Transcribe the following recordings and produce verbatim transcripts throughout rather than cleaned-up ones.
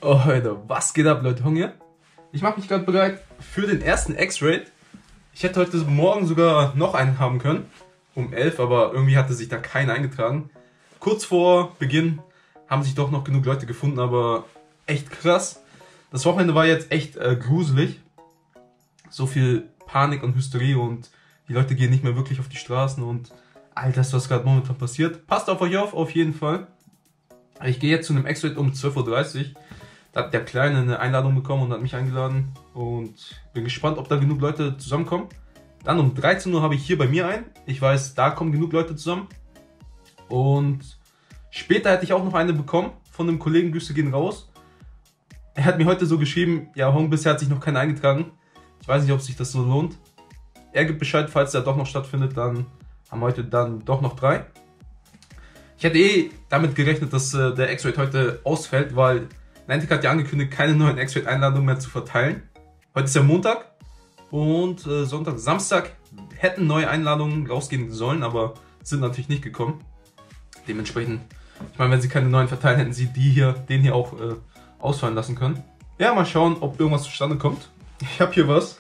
Oh, Alter, was geht ab, Leute? Hunger? Ich mache mich gerade bereit für den ersten X-Raid. Ich hätte heute Morgen sogar noch einen haben können, um elf, aber irgendwie hatte sich da keiner eingetragen. Kurz vor Beginn haben sich doch noch genug Leute gefunden, aber echt krass. Das Wochenende war jetzt echt äh, gruselig. So viel Panik und Hysterie und die Leute gehen nicht mehr wirklich auf die Straßen und all das, was gerade momentan passiert. Passt auf euch auf, auf jeden Fall. Ich gehe jetzt zu einem X-Raid um zwölf Uhr dreißig. Da hat der Kleine eine Einladung bekommen und hat mich eingeladen. Und bin gespannt, ob da genug Leute zusammenkommen. Dann um dreizehn Uhr habe ich hier bei mir einen. Ich weiß, da kommen genug Leute zusammen. Und später hätte ich auch noch eine bekommen von einem Kollegen. Grüße gehen raus. Er hat mir heute so geschrieben, ja Hong, bisher hat sich noch keiner eingetragen. Ich weiß nicht, ob sich das so lohnt. Er gibt Bescheid, falls der doch noch stattfindet, dann haben wir heute dann doch noch drei. Ich hätte eh damit gerechnet, dass äh, der X-Raid heute ausfällt, weil Niantic hat ja angekündigt, keine neuen X-Raid-Einladungen mehr zu verteilen. Heute ist ja Montag und äh, Sonntag, Samstag hätten neue Einladungen rausgehen sollen, aber sind natürlich nicht gekommen. Dementsprechend, ich meine, wenn sie keine neuen verteilen, hätten sie die hier, den hier auch äh, ausfallen lassen können. Ja, mal schauen, ob irgendwas zustande kommt. Ich habe hier was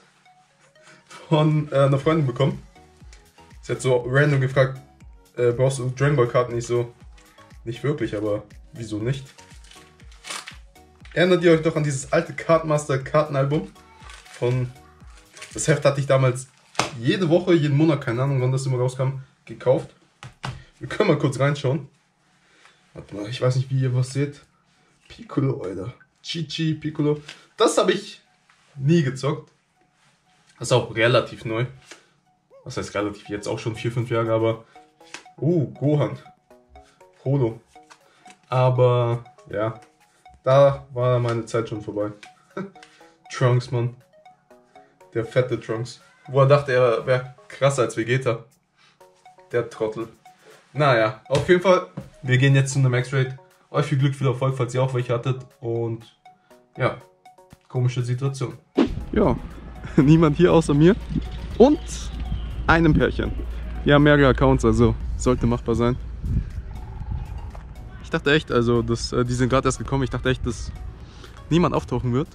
von äh, einer Freundin bekommen. Sie hat so random gefragt, äh, brauchst du Dragon Ball Karten? Nicht so, nicht wirklich, aber wieso nicht? Erinnert ihr euch doch an dieses alte Cardmaster Kartenalbum von, das Heft hatte ich damals jede Woche, jeden Monat, keine Ahnung wann das immer rauskam, gekauft. Wir können mal kurz reinschauen. Warte mal, ich weiß nicht, wie ihr was seht. Piccolo, Alter. Chi-Chi, Piccolo. Das habe ich nie gezockt. Das ist auch relativ neu. Was heißt relativ? Jetzt auch schon vier, fünf Jahre, aber... Uh, Gohan. Holo. Aber, ja. Da war meine Zeit schon vorbei. Trunks, Mann. Der fette Trunks. Wo er dachte, er wäre krasser als Vegeta. Der Trottel. Naja, auf jeden Fall. Wir gehen jetzt zu einem X-Raid. Euch viel Glück, viel Erfolg, falls ihr auch welche hattet. Und ja, komische Situation. Ja, niemand hier außer mir. Und einem Pärchen. Wir haben mehrere Accounts, also sollte machbar sein. Ich dachte echt, also das, äh, die sind gerade erst gekommen, ich dachte echt, dass niemand auftauchen wird.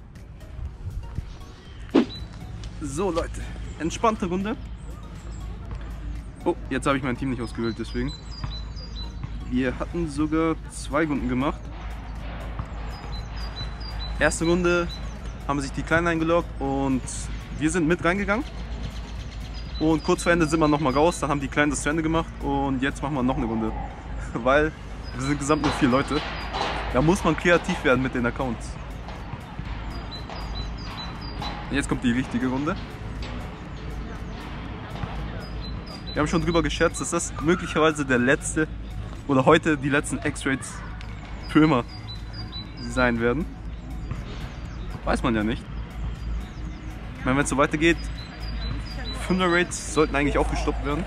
So Leute, entspannte Runde. Oh, jetzt habe ich mein Team nicht ausgewählt, deswegen. Wir hatten sogar zwei Runden gemacht. Erste Runde haben sich die Kleinen eingeloggt und wir sind mit reingegangen. Und kurz vor Ende sind wir nochmal raus, dann haben die Kleinen das zu Ende gemacht und jetzt machen wir noch eine Runde. Weil wir sind insgesamt nur vier Leute. Da muss man kreativ werden mit den Accounts. Jetzt kommt die richtige Runde. Wir haben schon drüber geschätzt, dass das möglicherweise der letzte oder heute die letzten X-Raids für immer sein werden. Weiß man ja nicht. Ich meine, wenn es so weitergeht, Fünfer-Raids sollten eigentlich auch gestoppt werden.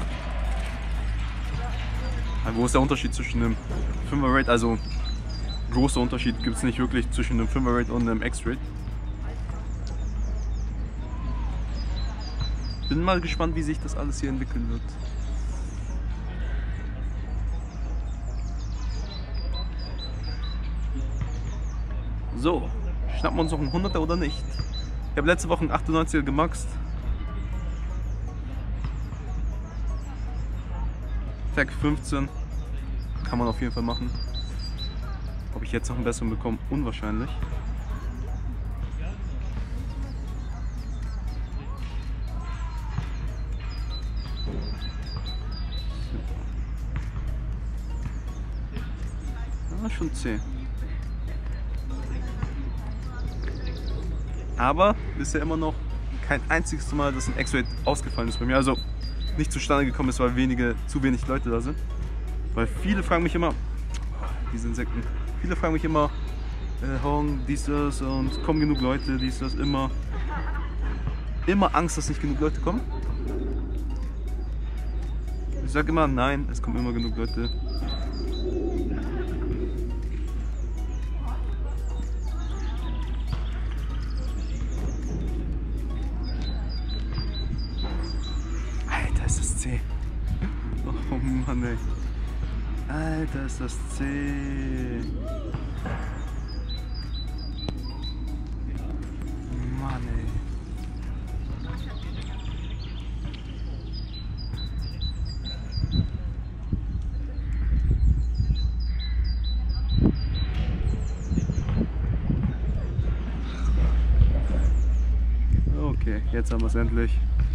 Wo ist der Unterschied zwischen einem Fünfer-Raid? Also großer Unterschied gibt es nicht wirklich zwischen einem Fünfer-Raid und einem X-Raid. Bin mal gespannt, wie sich das alles hier entwickeln wird. So, schnappen wir uns noch einen hunderter oder nicht? Ich habe letzte Woche einen achtundneunziger gemaxt. Tag fünfzehn kann man auf jeden Fall machen. Ob ich jetzt noch einen besseren bekomme, unwahrscheinlich. Ah, schon zehn. Aber bisher immer noch kein einziges Mal, dass ein X-Raid ausgefallen ist bei mir. Also nicht zustande gekommen ist, weil wenige, zu wenig Leute da sind. Weil viele fragen mich immer, oh, diese Insekten, viele fragen mich immer, äh, Hong, dies, das und kommen genug Leute, dies, das, immer. Immer Angst, dass nicht genug Leute kommen. Ich sage immer, nein, es kommen immer genug Leute. Oh Mann, ey. Alter, ist das zäh. Okay, jetzt haben wir es endlich.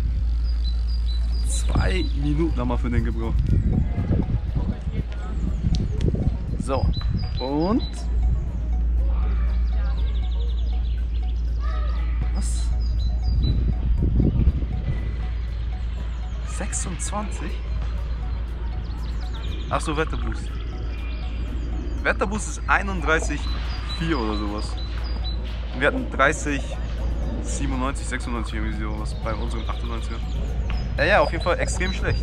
Zwei Minuten haben wir für den gebraucht. So, und... Was? sechsundzwanzig? Achso, Wetterboost. Wetterboost ist einunddreißig Komma vier oder sowas. Und wir hatten dreißig, siebenundneunzig, sechsundneunzig irgendwie sowas bei unseren achtundneunziger. Ja, ja, auf jeden Fall extrem schlecht.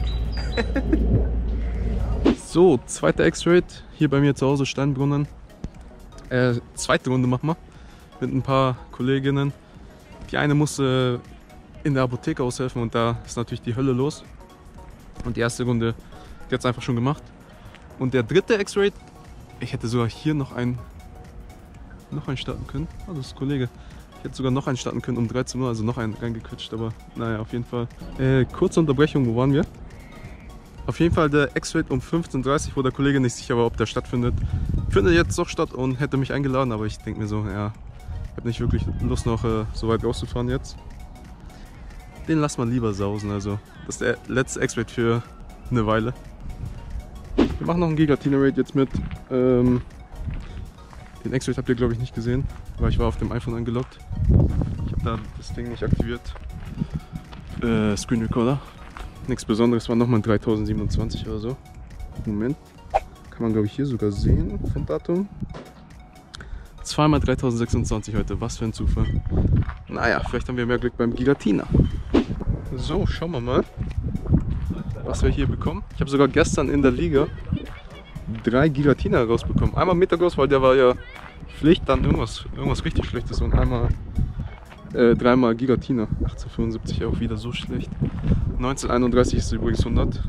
So, zweiter X-Raid hier bei mir zu Hause, Steinbrunnen. Äh, zweite Runde machen wir mit ein paar Kolleginnen. Die eine musste in der Apotheke aushelfen und da ist natürlich die Hölle los. Und die erste Runde, die hat es einfach schon gemacht. Und der dritte X-Raid, ich hätte sogar hier noch einen, noch einen starten können. Oh, das ist ein Kollege. Ich hätte sogar noch einen starten können um dreizehn Uhr, also noch einen reingequetscht, aber naja, auf jeden Fall. Äh, kurze Unterbrechung, wo waren wir? Auf jeden Fall der X-Raid um fünfzehn Uhr dreißig, wo der Kollege nicht sicher war, ob der stattfindet. Findet jetzt doch statt und hätte mich eingeladen, aber ich denke mir so, ja, ich habe nicht wirklich Lust noch äh, so weit rauszufahren jetzt. Den lassen wir lieber sausen, also das ist der letzte X-Raid für eine Weile. Wir machen noch einen Giga-Tina-Raid jetzt mit. Ähm, den X-Raid habt ihr glaube ich nicht gesehen, weil ich war auf dem iPhone angeloggt. Ich habe da das Ding nicht aktiviert. Äh, Screen Recorder. Nichts Besonderes, war nochmal dreitausendsiebenundzwanzig oder so. Moment. Kann man glaube ich hier sogar sehen vom Datum. Zweimal dreitausendsechsundzwanzig heute, was für ein Zufall. Naja, vielleicht haben wir mehr Glück beim Giga-Tina. So, schauen wir mal, was wir hier bekommen. Ich habe sogar gestern in der Liga drei Giga-Tina rausbekommen. Einmal Metagross, weil der war ja Pflicht, dann irgendwas, irgendwas richtig Schlechtes und einmal äh, dreimal Giga-Tina. achtzehnhundertfünfundsiebzig auch wieder so schlecht. neunzehnhunderteinunddreißig ist übrigens hundert.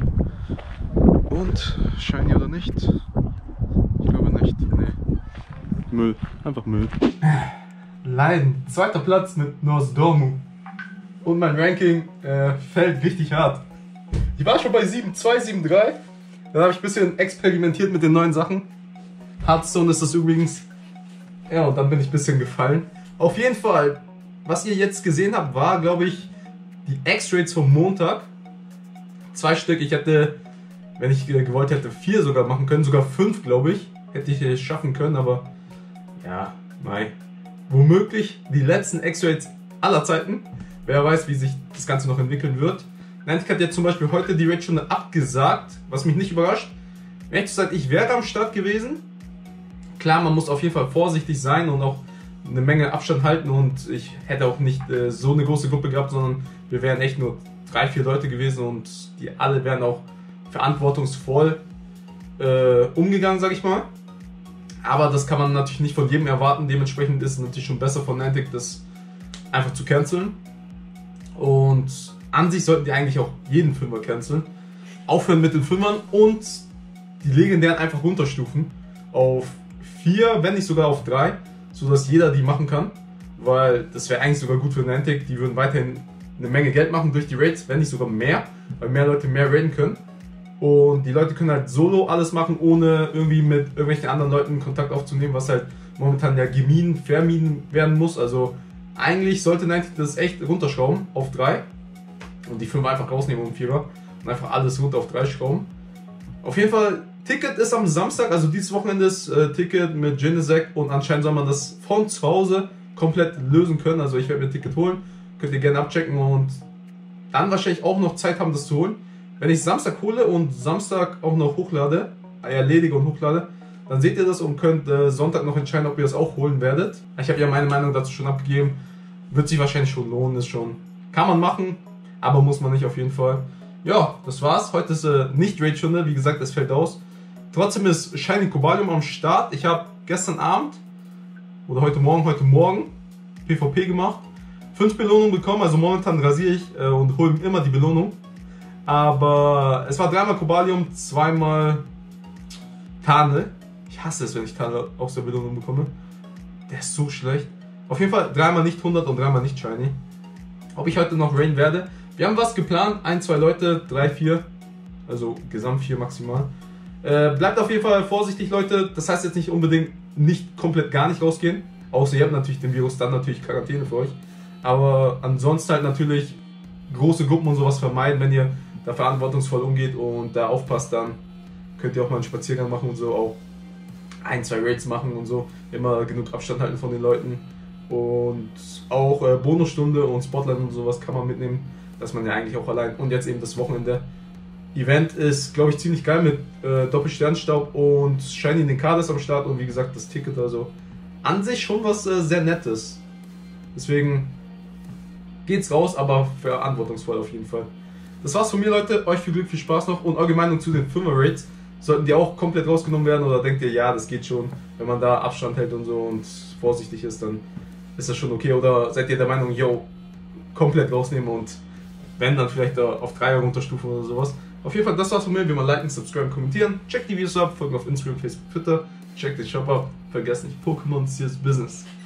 Und shiny oder nicht? Ich glaube nicht. Nee. Müll. Einfach Müll. Leiden. Zweiter Platz mit Nosdormu. Und mein Ranking äh, fällt richtig hart. Ich war schon bei sieben zwei, sieben drei. Dann habe ich ein bisschen experimentiert mit den neuen Sachen. Hearthstone ist das übrigens. Ja, und dann bin ich ein bisschen gefallen. Auf jeden Fall, was ihr jetzt gesehen habt, war, glaube ich, die X-Raids vom Montag. Zwei Stück. Ich hätte, wenn ich gewollt hätte, vier sogar machen können. Sogar fünf, glaube ich. Hätte ich es schaffen können, aber ja, nein. Womöglich die letzten X-Raids aller Zeiten. Wer weiß, wie sich das Ganze noch entwickeln wird. Niantic hat jetzt zum Beispiel heute die Raid-Stunde abgesagt, was mich nicht überrascht. Wenn ich gesagt, ich wäre am Start gewesen. Klar, man muss auf jeden Fall vorsichtig sein und auch eine Menge Abstand halten und ich hätte auch nicht äh, so eine große Gruppe gehabt, sondern wir wären echt nur drei, vier Leute gewesen und die alle wären auch verantwortungsvoll äh, umgegangen, sag ich mal. Aber das kann man natürlich nicht von jedem erwarten, dementsprechend ist es natürlich schon besser von Niantic, das einfach zu canceln. Und an sich sollten die eigentlich auch jeden Fünfer canceln. Aufhören mit den Fünfern und die legendären einfach runterstufen auf vier, wenn nicht sogar auf drei, sodass jeder die machen kann. Weil das wäre eigentlich sogar gut für Niantic. Die würden weiterhin eine Menge Geld machen durch die Raids, wenn nicht sogar mehr, weil mehr Leute mehr raiden können. Und die Leute können halt solo alles machen, ohne irgendwie mit irgendwelchen anderen Leuten Kontakt aufzunehmen, was halt momentan ja gemieden, vermieden werden muss. Also eigentlich sollte Niantic das echt runterschrauben auf drei und die fünf einfach rausnehmen um vierer und einfach alles runter auf drei schrauben. Auf jeden Fall, Ticket ist am Samstag, also dieses Wochenende ist äh, Ticket mit Genesect und anscheinend soll man das von zu Hause komplett lösen können. Also ich werde mir ein Ticket holen, könnt ihr gerne abchecken und dann wahrscheinlich auch noch Zeit haben, das zu holen. Wenn ich Samstag hole und Samstag auch noch hochlade, erledige und hochlade, dann seht ihr das und könnt äh, Sonntag noch entscheiden, ob ihr das auch holen werdet. Ich habe ja meine Meinung dazu schon abgegeben. Wird sich wahrscheinlich schon lohnen, ist schon. Kann man machen, aber muss man nicht auf jeden Fall. Ja, das war's. Heute ist äh, nicht Raid-Stunde, wie gesagt, es fällt aus. Trotzdem ist Shiny Cobalium am Start. Ich habe gestern Abend oder heute Morgen, heute Morgen PvP gemacht. Fünf Belohnungen bekommen, also momentan rasiere ich äh, und hole immer die Belohnung. Aber es war dreimal Cobalium, zweimal Tarnel. Ich hasse es, wenn ich Tarnel aus der Belohnung bekomme. Der ist so schlecht. Auf jeden Fall dreimal nicht hundert und dreimal nicht Shiny. Ob ich heute noch raiden werde. Wir haben was geplant. Ein, zwei Leute, drei, vier. Also gesamt vier maximal. Äh, bleibt auf jeden Fall vorsichtig, Leute. Das heißt jetzt nicht unbedingt nicht komplett gar nicht rausgehen. Außer ihr habt natürlich den Virus, dann natürlich Quarantäne für euch. Aber ansonsten halt natürlich große Gruppen und sowas vermeiden. Wenn ihr da verantwortungsvoll umgeht und da aufpasst, dann könnt ihr auch mal einen Spaziergang machen und so, auch ein, zwei Raids machen und so. Immer genug Abstand halten von den Leuten. Und auch äh, Bonusstunde und Spotlight und sowas kann man mitnehmen. Dass man ja eigentlich auch allein. Und jetzt eben das Wochenende. Event ist, glaube ich, ziemlich geil mit äh, Doppelsternstaub und Shiny in den Kaders am Start und wie gesagt das Ticket, also an sich schon was äh, sehr Nettes. Deswegen geht's raus, aber verantwortungsvoll auf jeden Fall. Das war's von mir, Leute. Euch viel Glück, viel Spaß noch und eure Meinung zu den Fünfer-Raids. Sollten die auch komplett rausgenommen werden oder denkt ihr, ja, das geht schon, wenn man da Abstand hält und so und vorsichtig ist, dann ist das schon okay? Oder seid ihr der Meinung, yo, komplett rausnehmen und wenn, dann vielleicht da auf drei runterstufen oder sowas? Auf jeden Fall, das war's von mir. Wie man liken, subscriben, kommentieren. Checkt die Videos ab, folgt mir auf Instagram, Facebook, Twitter. Checkt den Shop ab. Vergesst nicht, Pokémon ist Business.